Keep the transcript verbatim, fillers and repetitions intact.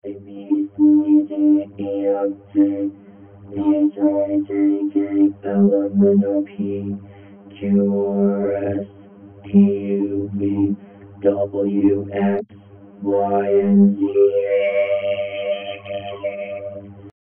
B, C, D, E, F, G, H, I, J, K, L, M, N, O, P, Q, R, S, T, U, V, W, X, Y, and Z.